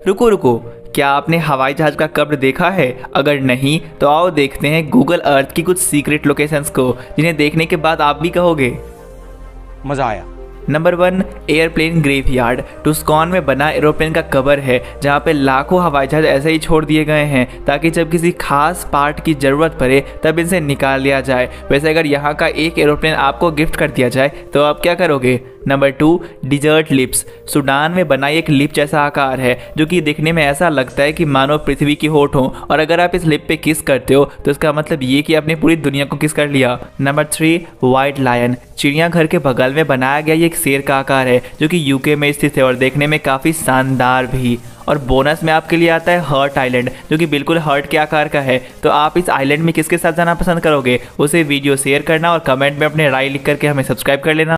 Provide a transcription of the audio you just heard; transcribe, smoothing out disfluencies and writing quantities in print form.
रुको रुको, क्या आपने हवाई जहाज का कब्र देखा है? अगर नहीं तो आओ देखते हैं गूगल अर्थ की कुछ सीक्रेट लोकेशंस को, जिन्हें देखने के बाद आप भी कहोगे मजा आया। Number 1, airplane graveyard. टुस्कॉन में बना एरोप्लेन का कबर है, जहाँ पे लाखों हवाई जहाज ऐसे ही छोड़ दिए गए हैं ताकि जब किसी खास पार्ट की ज़रूरत पड़े तब इनसे निकाल लिया जाए। वैसे अगर यहाँ का एक एरोप्लेन आपको गिफ्ट कर दिया जाए तो आप क्या करोगे? Number 2, dessert lips. सूडान में बना एक लिप जैसा आकार है जो कि दिखने में ऐसा लगता है कि मानो पृथ्वी की होठ हो, और अगर आप इस लिप पे किस करते हो तो इसका मतलब ये कि आपने पूरी दुनिया को किस कर लिया। Number 3, white lion. चिड़ियाघर के बगल में बनाया गया ये एक शेर का आकार है जो कि यूके में स्थित है और देखने में काफ़ी शानदार भी। और बोनस में आपके लिए आता है हर्ट आइलैंड, जो कि बिल्कुल हर्ट के आकार का है। तो आप इस आइलैंड में किसके साथ जाना पसंद करोगे? उसे वीडियो शेयर करना और कमेंट में अपने राय लिख करके हमें सब्सक्राइब कर लेना।